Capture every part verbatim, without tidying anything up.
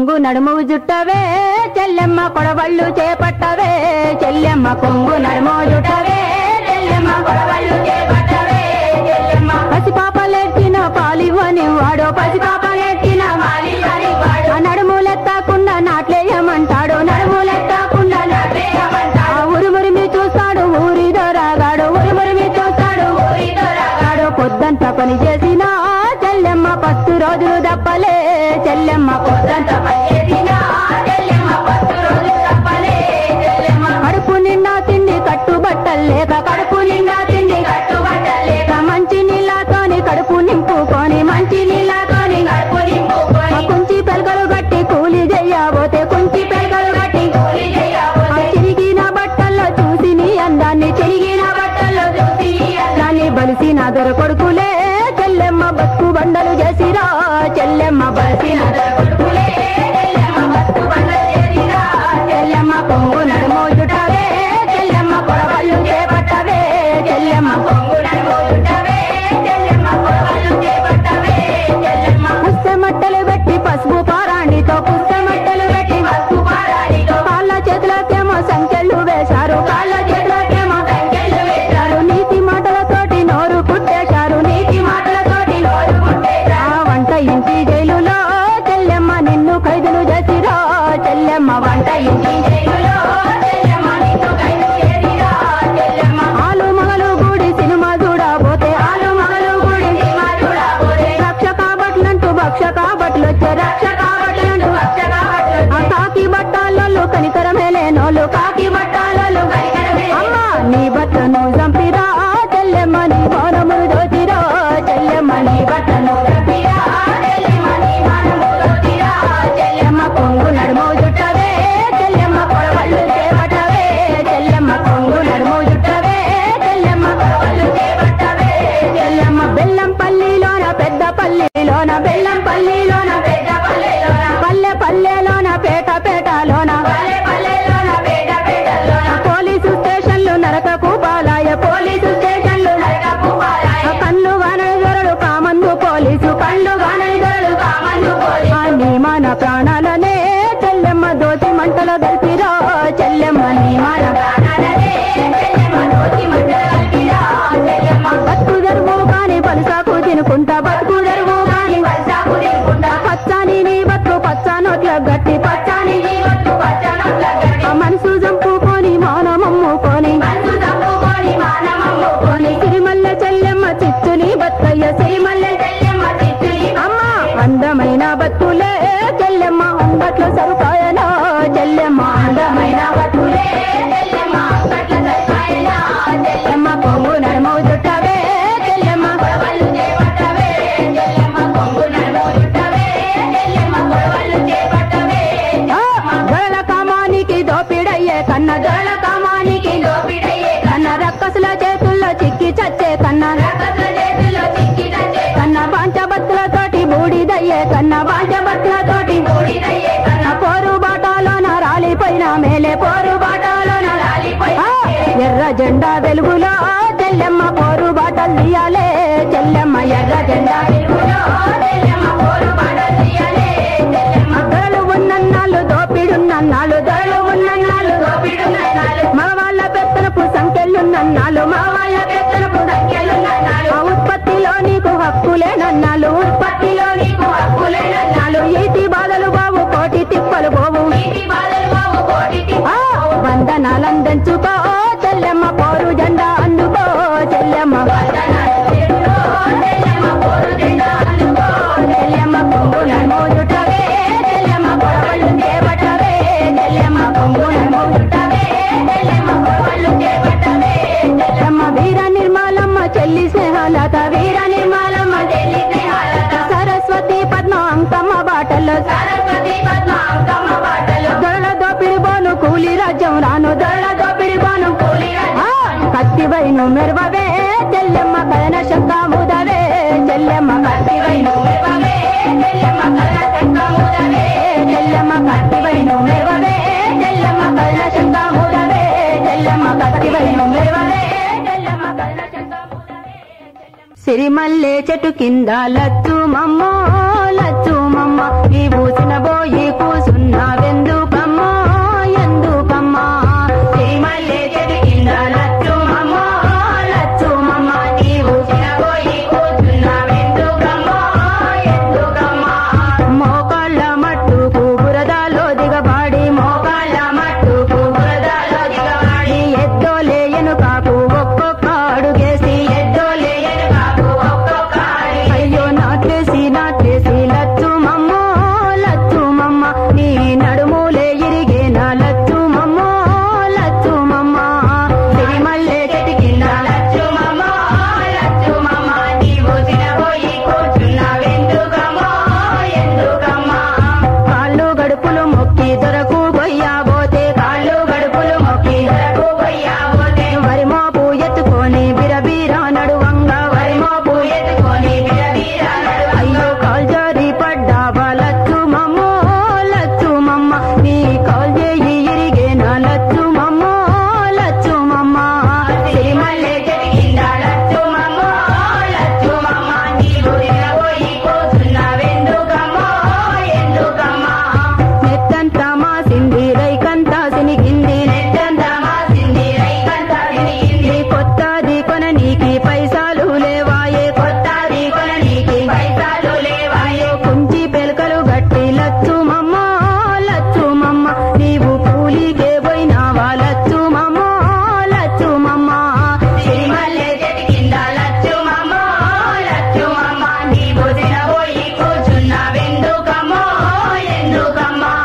కొంగు నడుము జుట్టవే చెల్లెమ్మ కొడవళ్ళు చేపట్టవే చెల్లెమ్మ కొంగు నడుము జుట్టవే చెల్లెమ్మ కొడవళ్ళు చేపట్టవే చెల్లెమ్మ పసిపాపలెట్టిన పాలివని వాడో పసిపాపలెట్టిన మాలివని వాడో నడుములెత్తకుండా నాట్లేయమంటాడు నడుములెత్తకుండా నాట్లేయమంటాడు ఉరుమురిమి చూస్తాడు ఊరి దొరగాడు ఉరుమురిమి చూస్తాడు ఊరి దొరగాడు పొద్దంతా పని చేసినా చెల్లెమ్మ పస్తు రోజులు దప్పలే చెల్లెమ్మ పొద్దంతా పని చేసినా చెల్లెమ్మ పస్తు రోజులు దప్పలే చెల్లెమ్మ కడుపు నిండా తిండి కట్టుబట్టలేక కడుపు నిండా తిండి కట్టుబట్టలేక మంచి నీళ్ళతోని కడుపు నింపుకొని మంచి నీళ్ళతోని కడుపు నింపుకొని కుంచి పెలకలు గట్టి కూలి చెయ్యబోతే కుంచి పెలకలు గట్టి కూలి చెయ్యబోతే చిరిగిన బట్టల్లో చూసి నీ అందాన్ని చిరిగిన బట్టల్లో చూసి నీ అందాన్ని బలిసిన దొర కొడుకులే చెల్లెమ్మ బతుకు బండలు చేసిరా చెల్లెమ్మ బలిసిన దొర కొడుకులే చెల్లెమ్మ బతుకు బండలు చేసిరా చెల్లెమ్మ కొంగు నడుము జుట్టవే చెల్లెమ్మ కొడవళ్ళు చేపట్టవే చెల్లెమ్మ కొంగు నడుము జుట్టవే చెల్లెమ్మ కొడవళ్ళు చేపట్టవే చెల్లెమ్మ పుస్తమట్టలు పెట్టి పసుపు పారాణితో పుస్తమట్టలు పెట్టి పసుపు పారాణితో కాళ్ళ చేతులకేమో సంఖ్యలు వేశారు కాళ్ళ చేతులకేమో సంఖ్యలు వేశారు నీతి మాటలతోటి నోరు కుట్టేశారు నీతి మాటలతోటి నోరు కుట్టేశారు వంట ఇంటి జైలులో చెల్లెమ్మ నిన్ను ఖైదులు చేసిరా చెల్లెమ్మ వంట ఇంటి జైలులో చెల్లెమ్మ నిన్ను ఖైదు చేసిరా చెల్లెమ్మ ఆలు మగలు గుడి సినిమా చూడబోతే ఆలు మగలు గుడి సినిమా చూడబోతే రక్ష కాబట్లంటూ భక్ష కాబట్లు వచ్చే రక్ష కాబట్లంటూ భక్ష కాబట్లు ఆ కాకి బట్టాలలో కనికరమే లేనోళ్ళు కాకి బట్టాలలో కనికరమే అమ్మా నీ బట్టను చంపిరా చెల్లెమ్మ నీ మానములు దోచిరా చెల్లెమ్మ నీ బట్టను చంపిరా చెల్లెమ్మ నీ మానములు దోచిరా చెల్లెమ్మ కొంగు నడుము జుట్టవే చెల్లెమ్మ కొడవళ్ళు చేపట్టవే చెల్లెమ్మ కొంగు నడుము జుట్టవే చెల్లెమ్మ కొడవళ్ళు చేపట్టవే చెల్లెమ్మ బెల్లం పల్లిలోన పెద్ద పల్లిలోన బెల్లం పల్లిలోన పెద్ద పల్లెలోన పల్లె పల్లెలోన పేట పేటలోన పల్లె పల్లెలోన పేట పేటలోన పోలీసు స్టేషన్లు నరకకు పాలాయ పోలీసు స్టేషన్లు నరకకు పాలాయ కళ్ళు వానని దొరలు కామందు పోలీసు కళ్ళు వానని దొరలు కామందు పోలీసు నీ మన ప్రాణాలనే చెల్లెమ్మ దోచి మంటల గల్పిరా చెల్లెమ్మ నీ మన ప్రాణాలనే చెల్లెమ్మ దోచి మంటల గల్పిరా చెల్లెమ్మ బతుకు దరువు కాని పలుసాకు తినుకుంటా బతుకు దరువు కాని పలుసాకు తినుకుంటా పచ్చాని నీ బతుకు పచ్చా నోట్ల గట్టి పచ్చాని నీ బతుకు పచ్చా నోట్ల గట్టి మనసు చంపుకొని మానమమ్ముకొని మనసు చంపుకొని మానమమ్ముకొని సిరిమల్లె చెల్లెమ్మ చిచ్చుని బతుకయ్య సిరిమల్లె చెల్లెమ్మ చిచ్చుని అమ్మ అందమైన బతుకులే చెల్లెమ్మ అంగట్లో సరుకాయనా చెల్లెమ్మ అందమైన బతుకులే చెల్లెమ్మ అంగట్లో సరుకాయనా చెల్లెమ్మ కొంగు నడుము జుట్టవే చెల్లెమ్మ కొడవళ్ళు చేపట్టవే చెల్లెమ్మ కొంగు నడుము జుట్టవే చెల్లెమ్మ కొడవళ్ళు చేపట్టవే దొరల కామానికి దోపిడయ్యే కన్న దొరల కామానికి దోపిడయ్యే కన్న రక్కసుల చేతుల్లో చిక్కి చచ్చే కన్న రక్కసుల చేతుల్లో చిక్కి చచ్చే కన్న బాంచబత్తులతోటి బూడిదయ్యే కన్న బాంచబత్తులతోటి బూడిదయ్యే కన్న పోరు బాటాలోన రాలిపోయిన మేలే పోరు బాటాలోన రాలిపోయిన ఎర్ర జెండా వెలుగులో చెల్లెమ్మ పోరు బాటలు తీయాలే చెల్లెమ్మ ఎర్ర జెండా వెలుగులో చెల్లెమ్మ పోరు బాటలు తీయాలే చెల్లెమ్మ దొరలు ఉన్నన్నాళ్ళు దోపిడున్నన్నాళ్ళు దొరలు ఉన్నన్నాళ్ళు దోపిడున్నన్నాళ్ళు మగవాళ్ళ పెత్తనపు సంఖ్యలున్నన్నాళ్ళు మగవాళ్ళ పెత్తనపు సంఖ్యలున్నన్నాళ్ళు ఆ ఉత్పత్తిలో నీకు హక్కులేనన్నాళ్ళు ఉత్పత్తిలో నీకు హక్కులేనన్నాళ్ళు ఈటి బాధలు బాబు కోటి తిప్పలు పోవు ఈటి బాధలు బాబు కోటి తిప్పలు వందనాలందించుకో చెల్లెమ్మ పోరు జెండా అందుకో చెల్లెమ్మ చెల్లెమ్మ పోరు జెండా అందుకో చెల్లెమ్మ కొంగు నడుము జుట్టవే చెల్లెమ్మ కొడవళ్ళు చేపట్టవే చెల్లెమ్మ కొంగు నడుము జుట్టవే చెల్లెమ్మ కొడవళ్ళు చేపట్టవే చెల్లెమ్మ వీర నిర్మలమ్మ చెల్లి స్నేహాలత వీర నిర్మలమ్మ చెల్లి స్నేహాలత సరస్వతి పద్మ అంకమ్మ బాటల్లో సరస్వతి పద్మ అంకమ్మ బాటల్లో దొరల దోపిడి బోను కూలి రాజ్యం రాను దొరల దోపిడి బోను కూలి కత్తివైను మెరవవే చెల్లెమ్మ కలన శంకాముదవే చెల్లెమ్మ కత్తివైను మెరవవే చెల్లెమ్మ కలన శంకాముదవే చెల్లెమ్మ కత్తివైను మెరవవే చెల్లెమ్మ కలన శంకాముదవే చెల్లెమ్మ కత్తివైను మెరవవే చెల్లెమ్మ కలన శంకాముదవే సిరిమల్లె చెట్టు కింద లచ్చు మమ్మో లచ్చు మమ్మ ఈ పూసిన బోయి కూసి గడుపులు మొక్కి దొరకు గొయ్యాబోతే కాళ్ళు గడుపులు మొక్కి దొరకు గొయ్యాబోతే వరి మోపు ఎత్తుకొని బిరబీరా నడువంగా వరి మోపు ఎత్తుకొని బిరబీరా నడువంగా అయ్యో కాల్జారి పడ్డావా లచ్చు మమ్మో లచ్చు మమ్మ నీ కాల్ చేయి ఇరిగేనా లచ్చు మమ్మో లచ్చు మమ్మ సిరిమల్లె చెట్టు కింద లచ్చు మమ్మో లచ్చు మమ్మ నీవు తినబోయి కూర్చున్నావెందుకమ్మో ఎందుకమ్మా నెత్తంతా మాసింది రైకంతా సినిగింది నెత్తంతా మాసింది రైకంతా సినిగింది కొత్తది కొననీకి పైసలు లేవాయే కొత్తది కొననీకి పైసలు లేవాయే కుంచి పెలకలు గట్టి లచ్చు మమ్మ లచ్చు మమ్మ నీవు కూలికే పోయినావా లచ్చు మమ్మ లచ్చు మమ్మ సిరిమల్లె చెట్టు కింద లచ్చు మమ్మ లచ్చు మమ్మ నీవు తినబోయి కూర్చున్నావెందుకమ్మో ఎందుకమ్మా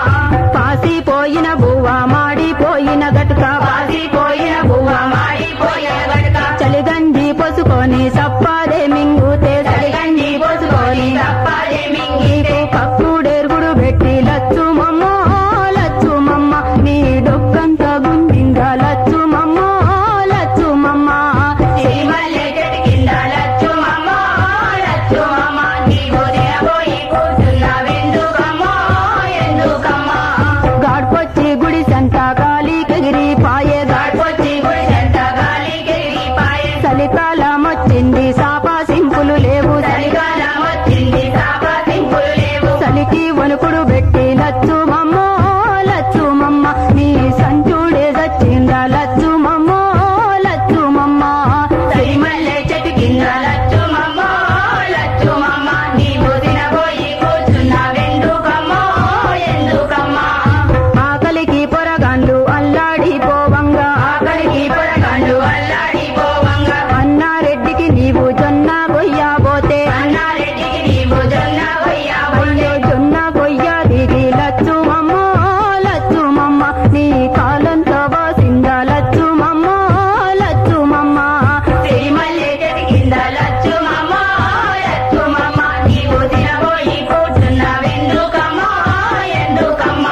పాసిపోయిన బువ్వ మాడిపోయిన గటుక పాసిపోయిన బువ్వ మాడిపోయిన గటుక చలిగంజి పోసుకొని సప్పాదే మింగుతే చలిగంజి పోసుకొని సప్పాదే మింగితే పక్కుడెరుగుడు పెట్టి లచ్చు మమ్మ లచ్చు మమ్మ నీ డొక్కంతా గుంజిందా లచ్చు మమ్మ లచ్చు మమ్మ సిరిమల్లె చెట్టు కింద లచ్చు మమ్మ లచ్చు మమ్మ నీవు తినబోయి కూర్చున్నావెందుకమ్మో ఎందుకమ్మా గాడ్పొచ్చి గుడి సంత గాలి కెగిరి పాయే గాడ్పొచ్చి గుడి సంత గాలి కెగిరి పాయే చలికాలం వచ్చింది సాపా సింపులు లేవు చలికాలం వచ్చింది సాపా సింపులు లేవు చలికి వణుకుడు పెట్టి లచ్చు మమ్మ లచ్చు మమ్మ నీ సంచుడే చచ్చిందా లచ్చు మమ్మ లచ్చు మమ్మ సిరిమల్లె చెట్టు కింద లచ్చు మమ్మ లచ్చు మమ్మ నీవు తినబోయి కూర్చున్నావెందుకమ్మో ఎందుకమ్మా ఆకలికి పొరగాండ్లు అల్లాడిపోవంగా ఆకలికి పొరగాండ్లు అల్లాడిపోవంగా అన్నారెడ్డికి నీవు జొన్న గొయ్యాబోతే అన్నారెడ్డికి నీవు జొన్న గొయ్యాబోతే జొన్న గొయ్య దిగి లచ్చు మమ్మ లచ్చు మమ్మ నీ కాలంతో బాసిందా లచ్చు మమ్మ లచ్చు మమ్మ సిరిమల్లె చెట్టు కింద లచ్చు మమ్మ లచ్చు మమ్మ నీవు తినబోయి కూర్చున్నావెందుకమ్మో ఎందుకమ్మా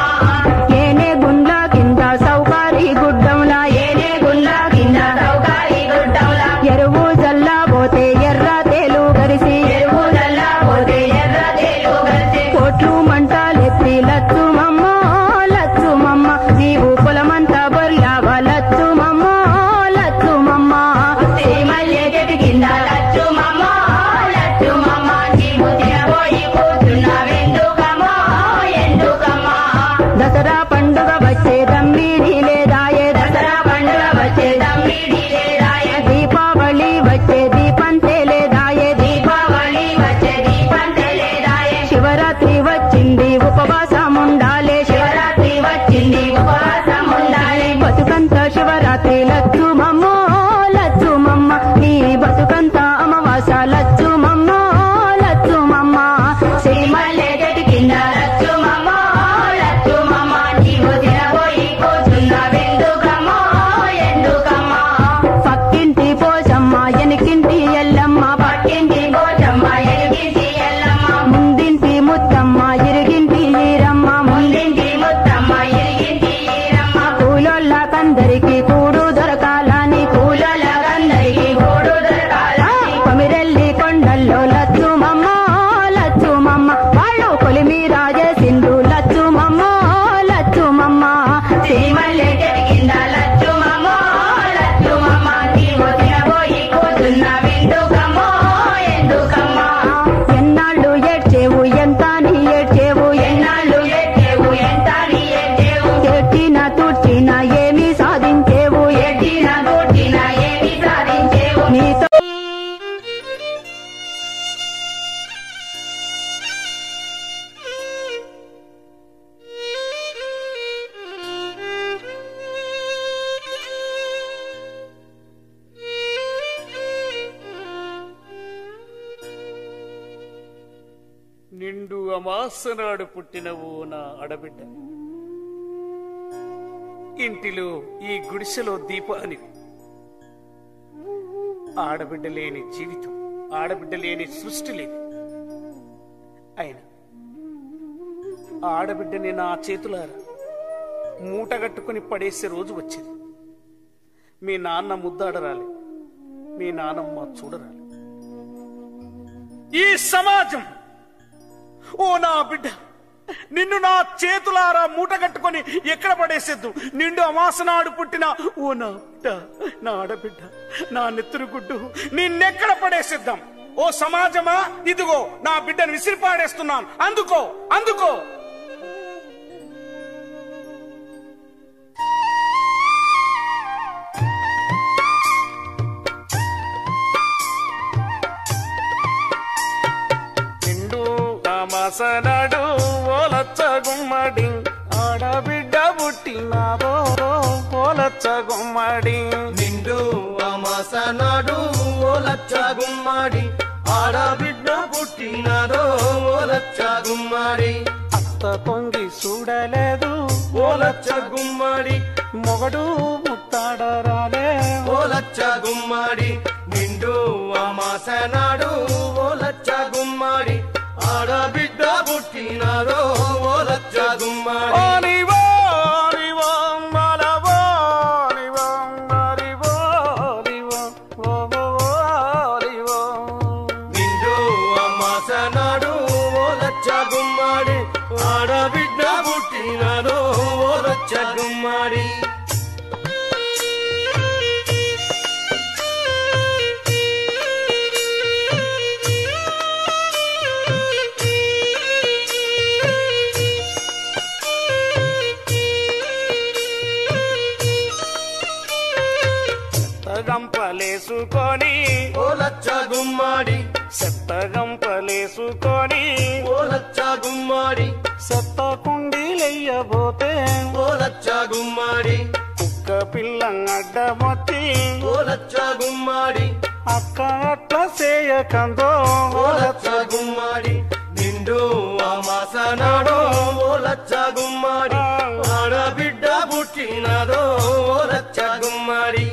ఏనే గుండ్ల కింద సౌకారి గుడ్డంలా ఏనే గుండ్ల కింద సౌకారి గుడ్డంలా ఎరువు జల్లాబోతే ఎర్ర తేలు గరిసి ఎరువు జల్లాబోతే ఎర్ర తేలు గరిసి కోట్లు మంటలెత్తి లచ్చు మమ్మ లచ్చు మమ్మ నీవు పొలమంతా బొర్లావా లచ్చు మమ్మ లచ్చు మమ్మ సిరిమల్లె చెట్టు కింద లచ్చు మమ్మ లచ్చు మమ్మ నీవు తినబోయి కూర్చున్నావెందుకమ్మో ఎందుకమ్మా దసరా పండుగ వచ్చే దమ్మిడి లేదాయే దసరా పండుగ వచ్చే దమ్మిడి లేదాయే దీపావళి వచ్చే దీపంతే లేదాయే దీపావళి వచ్చే దీపంతే లేదాయే శివరాత్రి వచ్చింది ఉపవాసం ఉండాలే శివరాత్రి వచ్చింది ఉపవాసం ఉండాలి బతుకంతా శివరాత్రి లచ్చు మమ్మ లచ్చు మమ్మ నీ బతుకంతా అమావాస లచ్చు మమ్మ లచ్చు మమ్మ సిరిమల్లె చెట్టు కింద లచ్చు మమ్మ లచ్చు మమ్మ నీవు తినబోయి కూర్చున్నావెందుకమ్మో ఎందుకమ్మా పక్కింటి పోచమ్మ ఎనికింటి ఎల్లమ్మ పక్కింటి పోచమ్మ ఎనికింటి ఎల్లమ్మ ముందింటి ముత్తమ్మ ఇరిగింటి ఈరమ్మ ముందింటి ముత్తమ్మ ఇరిగింటి ఈరమ్మ కూలోళ్ళకందరికి కూడు దొరకాలని కూలోళ్ళకందరికి కూడు దొరకాలని కొమిరెల్లి కొండల్లో లచ్చు మమ్మ లచ్చు మమ్మ వాళ్ళు కొలిమి రాజేసిండు లచ్చు మమ్మ లచ్చు మమ్మ సిరిమల్లె చెట్టు కింద లచ్చు మమ్మ లచ్చు మమ్మ నీవు తినబోయి కూర్చున్నావెందుకమ్మో ఎందుకమ్మా ఎన్నాళ్ళు ఏడ్చేవు ఎంత నీ ఏడ్చేవు ఎన్నాళ్ళు ఏడ్చేవు ఎంత నీ ఏడ్చేవు ఎట్టిన తూర్చిన ఏమి సాధించేవు ఎట్టిన తూర్చిన ఏమి సాధించేవు నీతో నిండు అమాసనాడు పుట్టినవు నా ఆడబిడ్డ. ఇంటిలో ఈ గుడిసెలో దీపాని. ఆడబిడ్డ లేని జీవితం, ఆడబిడ్డ లేని సృష్టి లేదు. అయినా ఆడబిడ్డని నా చేతులారా మూటగట్టుకుని పడేసే రోజు వచ్చింది. మీ నాన్న ముద్దాడరాలి, మీ నానమ్మ చూడరాలి. ఈ సమాజం ఓ నా బిడ్డ నిన్ను నా చేతులారా మూటగట్టుకొని ఎక్కడ పడేసేద్దు. నిండు అమాసనాడు పుట్టిన ఓ నా బిడ్డ, నా ఆడబిడ్డ, నా నెత్తురు గుడ్డు నిన్నెక్కడ పడేసేద్దాం. ఓ సమాజమా, ఇదిగో నా బిడ్డను విసిరి పాడేస్తున్నాను, అందుకో అందుకో. మాసనాడు ఓలచ్చ గుమ్మడి ఆడబిడ్డ పుట్టినాదో ఓలచ్చ గుమ్మడి. నిండు అమాసనాడు ఓలచ్చ గుమ్మడి ఆడబిడ్డ పుట్టినాదో ఓలచ్చ గుమ్మడి. అత్త పొంగి చూడలేదు ఓలచ్చ గుమ్మడి మొగడు ముత్తాడరాలే ఓలచ్చ గుమ్మడి. నిండు అమాసనాడు ఓలచ్చ గుమ్మడి ఆడబిడ్డ పుట్టినారో ఓలచ్చ గుమ్మడి. నిండు అమాసనాడు ఓలచ్చ గుమ్మడి ఆడబిడ్డ పుట్టినారో ఓలచ్చ గుమ్మడి. గంపలేసుకొని ఓలచ్చ గుమ్మడి సెత్త గంపలేసుకొని ఓలచ్చ గుమ్మడి సెత్త కుండీలెయ్యబోతే ఓలచ్చ గుమ్మడి. కుక్క పిల్ల అడ్డమొత్తి ఓలచ్చ గుమ్మడి అక్క అట్ల చేయకందో ఓలచ్చ గుమ్మడి. నిండు అమాసనాడు ఓలచ్చ గుమ్మడి ఆడబిడ్డ పుట్టినాదో ఓలచ్చ గుమ్మడి.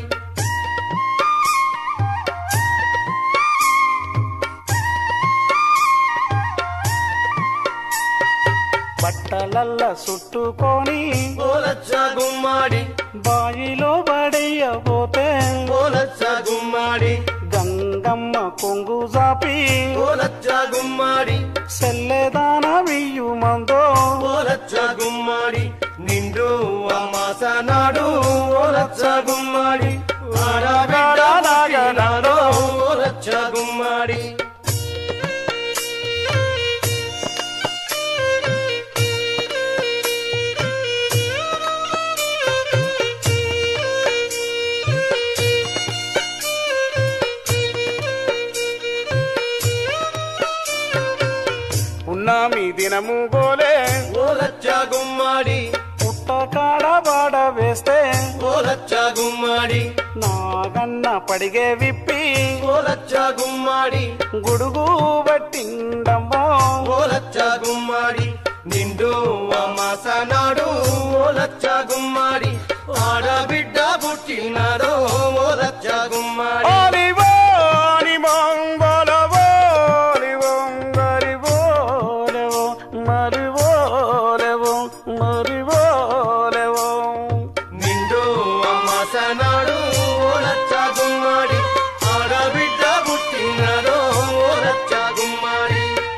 బట్టలల్ల చుట్టుకొని ఓలచ్చ గుమ్మడి బాయిలో పడేయబోతే ఓలచ్చ గుమ్మడి. గంగమ్మ కొంగు జాపి ఓలచ్చ గుమ్మడి సెల్లెదాన వియ్యు మందో ఓలచ్చ గుమ్మడి. నిండు అమాసనాడు ఓలచ్చ గుమ్మడి ఆడబిడ్డ పుట్టినాదో ఓలచ్చ గుమ్మడి. పున్నామి దినము గోలే ఓలచ్చ గుమ్మడి పుట్టకాడ బాడ వేస్తే ఓలచ్చ గుమ్మడి. నాగన్న పడిగే విప్పి ఓలచ్చ గుమ్మడి గుడుగు బట్టిండమ్మో ఓలచ్చ గుమ్మడి. నిండు అమాసనాడు ఓలచ్చ గుమ్మడి ఆడబిడ్డ పుట్టినారో ఓలచ్చ గుమ్మడి. నిండు అమాసనాడు ఓలచ్చ గుమ్మడి ఆడబిడ్డ పుట్టినారో ఓలచ్చ గుమ్మడి.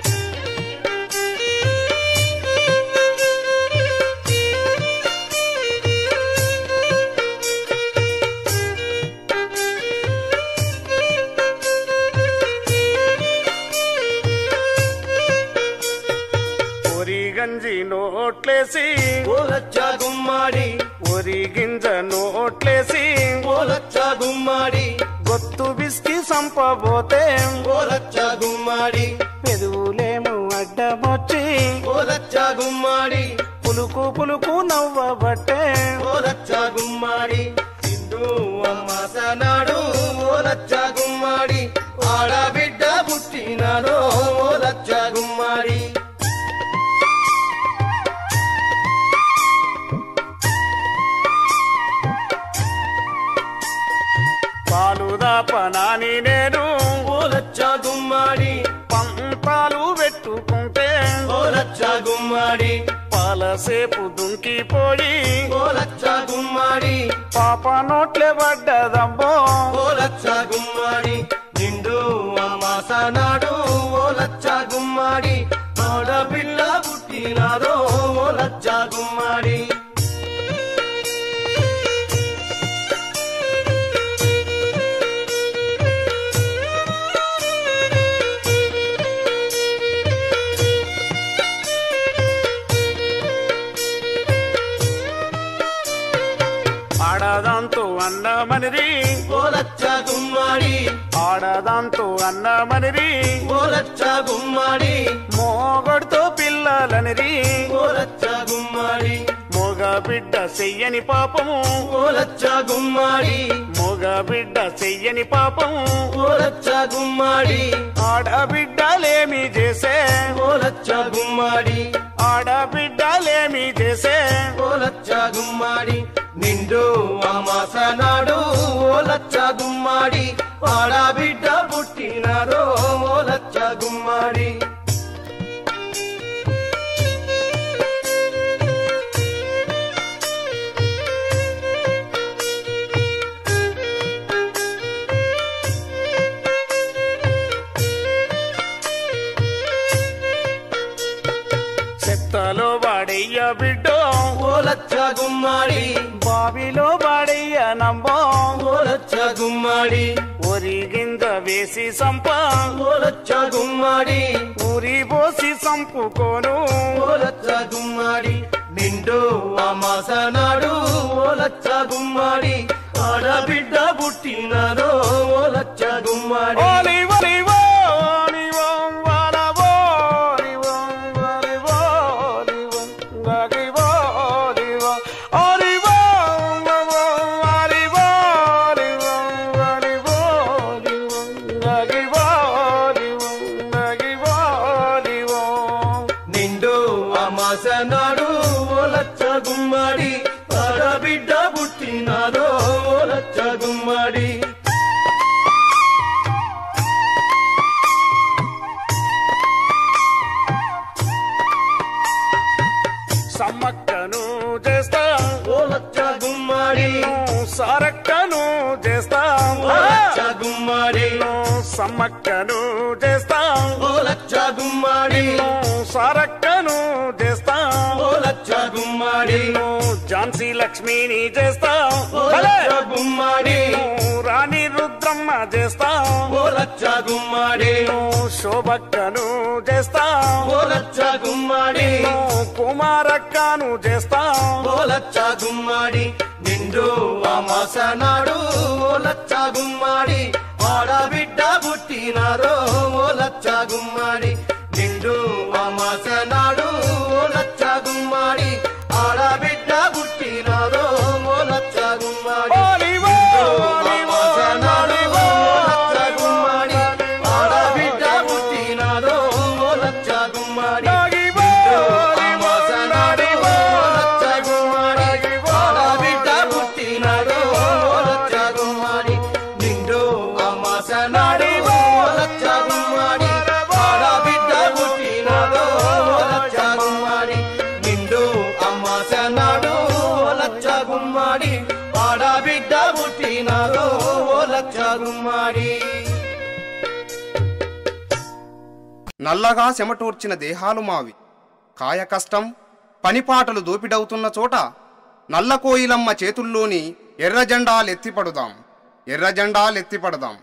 గంజి నోట్లేసి ఓలచ్చ గుమ్మడి ఒరి గింజ నోట్లేసి ఓలచ్చ గుమ్మడి గొత్తు బిస్కి సంపబోతే ఓలచ్చ గుమ్మడి. పెదువులేము అడ్డమొచ్చి ఓలచ్చ గుమ్మడి పులుకు పులుకు నవ్వబట్టే ఓలచ్చ గుమ్మడి. నిండు అమాసనాడు ఓలచ్చ గుమ్మడి ఆడబిడ్డ పుట్టినారో ఓలచ్చ గుమ్మడి. పాలుదాపనాని నేను ఓలచ్చ గుమ్మడి పంతాలు పెట్టుకుంటే ఓలచ్చ గుమ్మడి. సేపు దుంకిపోయి ఓ లచ్చ గుమ్మాడి పాప నోట్లే పడ్డదమ్మో ఓ లచ్చ గుమ్మాడి నిండు అమాస నాడు ఓ లచ్చ గుమ్మాడి ఆడపిల్ల పుట్టినారో ఓ లచ్చ గుమ్మాడి ఆడదాంతో అన్నమనిది ఓ లచ్చ గుమ్మాడి ఆడదాంతో అన్నమనిది ఓ లచ్చ గుమ్మాడి మోగొడుతో పిల్లలనిది ఓ లచ్చ గుమ్మాడి మోగ బిడ్డ చెయ్యని పాపము ఓ లచ్చ గుమ్మాడి మోగ బిడ్డ చెయ్యని పాపము ఓ లచ్చ గుమ్మాడి ఆడబిడ్డలేమి చేసే ఓ లచ్చ గుమ్మాడి ఆడబిడ్డలేమి చేసే ఓ లచ్చ గుమ్మాడి నిండు అమాస నాడు ఓ లచ్చ గుమ్మాడి ఆడబిడ్డ పుట్టినారో ఓ లచ్చ గుమ్మాడి చెత్తలో వాడయ్య బిడ్డో ఓ లచ్చ గుమ్మాడి బావిలో వాడయ్య నంబో ఓ లచ్చ గుమ్మాడి ఒరి గింజ వేసి సంప ఓ లచ్చ గుమ్మాడి ఊరి పోసి సంపుకోను ఓ లచ్చ గుమ్మాడి నిండు అమాస నాడు ఓ లచ్చ గుమ్మాడి ఆడబిడ్డ పుట్టినారో ఓ లచ్చ గుమ్మాడి ఓలి ఒలివో ఓలివో వాలవో ఓలివో వాలివో ఓలివో గగివో ఓలివో ఓలివో వాలివో ఓలివో వాలివో ఓలివో గగివో ఓలివో గగివో ఓలివో నిండు అమాస నాడు ఓ లచ్చ గుమ్మాడి ఆడబిడ్డ పుట్టినారో ఓ లచ్చ గుమ్మాడి సమ్మక్కను చేస్తా ఓ లచ్చ గుమ్మాడి సారక్కను చేస్తా ఓ లచ్చ గుమ్మాడి సమ్మక్కను చేస్తా ఓ లచ్చ గుమ్మాడి సారక్కను చేస్తా ఓ లచ్చ గుమ్మాడి ఝాన్సీ లక్ష్మిని చేస్తా ఓ లచ్చ గుమ్మాడి రాణి రుద్రమ్మ చేస్తా ఓ లచ్చ గుమ్మాడి శోభక్కను చేస్తా ఓ లచ్చ గుమ్మాడి కుమారక్కను చేస్తా ఓ లచ్చ గుమ్మాడి నిండు అమాస నాడు ఓ లచ్చ గుమ్మాడి ఆడబిడ్డ పుట్టినారో ఓ లచ్చ గుమ్మాడి నిండు అమాస నాడు ఓ లచ్చ గుమ్మాడి ఆడబిడ్డ పుట్టినారో ఓ లచ్చ గుమ్మాడి ఓలివో ఓలివో అమాస నాడు ఓ లచ్చ గుమ్మాడి ఆడబిడ్డ పుట్టినారో ఓ లచ్చ గుమ్మాడి గగివో అమాస నాడు ఓ లచ్చ గుమ్మాడి ఆడబిడ్డ పుట్టినారో ఓ లచ్చ గుమ్మాడి నిండు అమాస నాడు ఓ లచ్చ గుమ్మాడి ఆడబిడ్డ పుట్టినారో ఓ లచ్చ గుమ్మాడి నిండు అమాస నాడు ఓ లచ్చ గుమ్మాడి ఆడబిడ్డ పుట్టినారో ఓ లచ్చ గుమ్మాడి నల్లగా చెమటూర్చిన దేహాలు మావి కాయ కష్టం పనిపాటలు దోపిడవుతున్న చోట నల్ల కోయిలమ్మ చేతుల్లోని ఎర్ర జెండాలెత్తిపడుదాం ఎర్ర జెండాలెత్తిపడదాం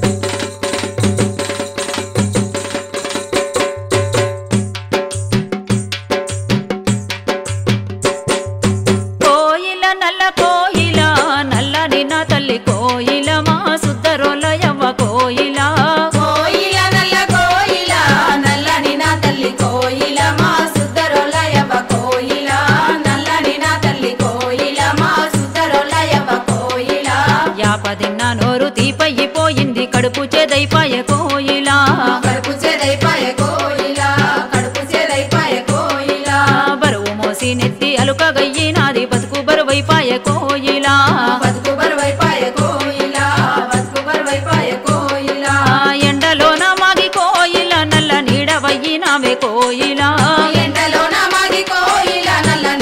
కోయిల నల్ల కోయిల నల్లని నా తల్లి కోయిల మా సుద్దరోల యవ్వ కోయిల కోయిల నల్ల కోయిల నల్లని నా తల్లి కోయిల మా సుద్దరోల యవ్వ కోయిల నల్లని నా తల్లి కోయిల మా సుద్దరోల యవ్వ కోయిల యాపదిన్న నోరు తీపయ్యిపోయింది కడుపు చెదైపాయ కోయిల కడుపు చెదైపాయ కోయిల కడుపు చెదైపాయ కోయిల బరువు మోసి నెత్తి అలుక గయ్యినాది బతుకు బరువైపాయ కోయిల బతుకు బరువైపాయ కోయిల బతుకు బరువైపాయ కోయిల ఎండలోన మాగి కోయిల నల్ల నీడవయ్యినావే కోయిల ఎండలోన మాగి కోయిల నల్ల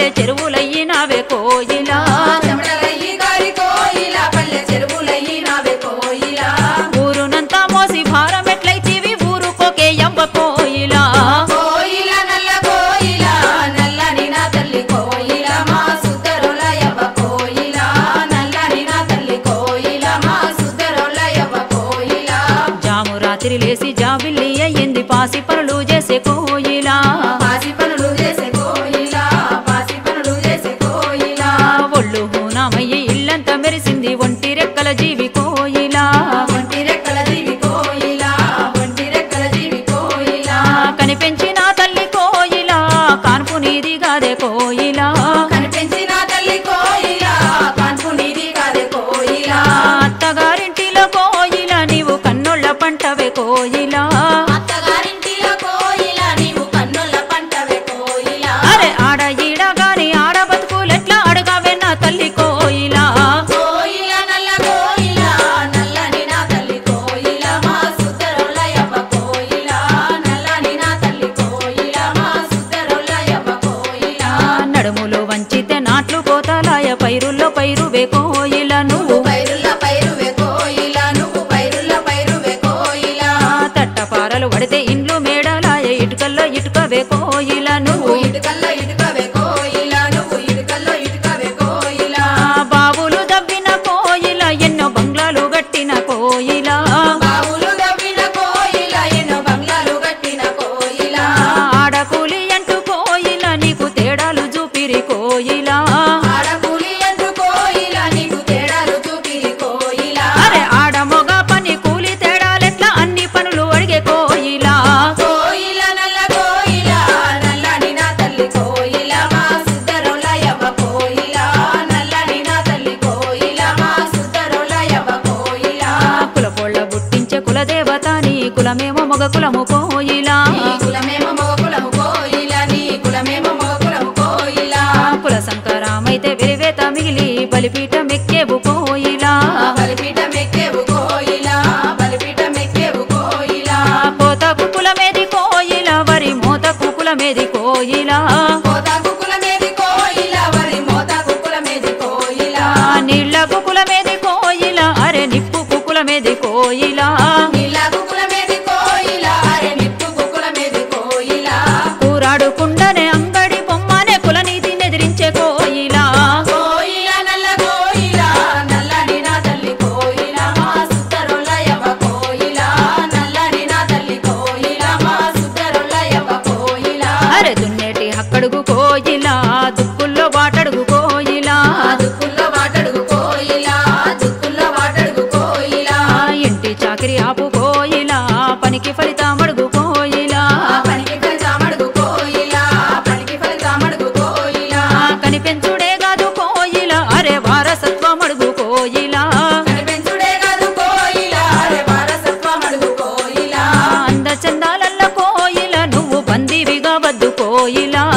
చెరువులయ్యినావే కోయిలా చెమటలయ్యి గారి కోయిలా పల్లె చెరువులయ్యినావే కోయిలా ఊరునంతా మోసి భారం ఎట్లయితీవి ఊరుకోకే యవ్వ కోయిలా కోయిలా నల్ల కోయిలా నల్లని నా తల్లి కోయిలా మా సుద్దరుల యవ్వ కోయిలా నల్లని నా తల్లి కోయిలా మా సుద్దరుల యవ్వ కోయిలా జాము రాత్రి లేసి జాబిల్లి అయ్యింది పాసి పనులు చేసే కోయిలా పాసి పనులు చేసే కోయిలా పాసి పనులు చేసే కోయిలా ఒళ్ళు హూనామయ్యి ఇల్లంతా మెరిసింది ఒంటి రెక్కల జీవి కోయిలా ఒంటి రెక్కల జీవి కోయిలా ఒంటి రెక్కల జీవి కోయిలా కనిపెంచిన తల్లి కోయిలా కాన్పు నీది గాదే కోయిలా కనిపించిన తల్లి కోయిలా కాన్పు నీది కాదే కోయిలా అత్తగారింటిలో కోయిలా నీవు కన్నోళ్ళ పంటవే కోయిలా అత్తగారింటిలో కోయిలా నీవు కన్నుల పంటవే కోయిలా అరే ఆడ ఈడ గాని ఆడ బతుకులెట్లా అడగావే నా తల్లి కోయిలా కోయిలా నల్ల కోయిలా నల్లని నా తల్లి కోయిలా మా సుద్దరుల యవ్వ కోయిలా నల్లని నా తల్లి కోయిలా మా సుద్దరుల యవ్వ కోయిలా నడుములో వంచితే నాట్లు పోతాలాయ పైరుల్లో పైరువే కోయిలా నువ్వు పైరుల్ల పైరువే కోయిలా నువ్వు పైరుల్ల పైరువే కోయిలా తట్టపారలు పడితే ఇండ్లు మేడలాయ ఇటుకల్లో ఇటుకవే కోయిలా నువ్వు నువ్వు ఇటుకల్లో ఇటుకవే కోయిలా నువ్వు ఇటుకల్లో ఇటుకవే కోయిలా బావులు దవ్విన కోయిలా ఎన్నో బంగ్లాలు గట్టిన కోయిలా బావులు దవ్విన కోయిలా ఎన్నో బంగ్లాలు కట్టిన కోయిలా ఆడకూలి అంటూ కోయిలా నీకు తేడాలు చూపిరి కోయిలా ఆడకూలి అంటూ కోయిలా నీకు తేడాలు చూపిరి కోయిలా అరే ఆడ మొగ పని కూలి తేడాలెట్లా అన్ని పనులు అడిగే కోయిలా కోయిలా నల్ల కోయిలా నల్లని నా తల్లి కోయిలా మా సుద్దరుల యవ్వ కోయిలా నల్లని నా తల్లి కోయిలా మా సుద్దరుల యవ్వ కోయిలా కులపోళ్ళ బుట్టించే కులదేవత నీ కులమేమో మొగ కులము కోయిలా నీ కులమేమో మగ కులము కోయిలా నీ కులమేమో మగ కులము కోయిలా కుల సంకరామైతే వెలివేత మిగిలి బలిపీఠ మెక్కేవు కోయిలా బలిపీఠ మెక్కేవు కోయిలా బలిపీఠ మెక్కేవు కోయిలా పోతకు కులమేది కోయిలా వరి మోతకు కులమేది కోయిలా కోతాకు కులమేది కోయిలా వరి మోతాకు కులమేది కోయిలా నీళ్లకు కులమేది కోయిలా అరే నిప్పుకు కులమేది కోయిలా నీలాకు కులమేది కోయిలా అరే నిప్పుకు కులమేది కోయిలా కూరాడుకుండనే అంగడి బొమ్మనే కులనీతి ఎదిరించే కోయిలా కోయిలా నల్ల కోయిలా నల్లని నా తల్లి కోయిలా మా సుద్దరుల యవ్వ కోయిలా నల్లని నా తల్లి కోయిలా మా సుద్దరుల యవ్వ కోయిలా అరే దున్నేటి హక్కడుగు కోయిలా దుక్కుల్లో బాటడుగు కోయిలా దుక్కుల్లో వాటడుగు కోయిలా దుక్కుల్లో వాటడుగు కోయిలా ఇంటి చాకిరి ఆపు కోయిలా పనికి ఫలితమడుగు కోయిలా పనికి ఫలితమడుగు కోయిలా పనికి ఫలితమడుగు కోయిలా కనిపెంచుడే కాదు కోయిలా అరే వారసత్వమడుగు కోయిలా కనిపించుడే కాదు కోయిలా అరే వారసత్వమడుగు కోయిలా అందచందాలల్ల కోయిలా నువ్వు బందీవిగా వద్దు కోయిలా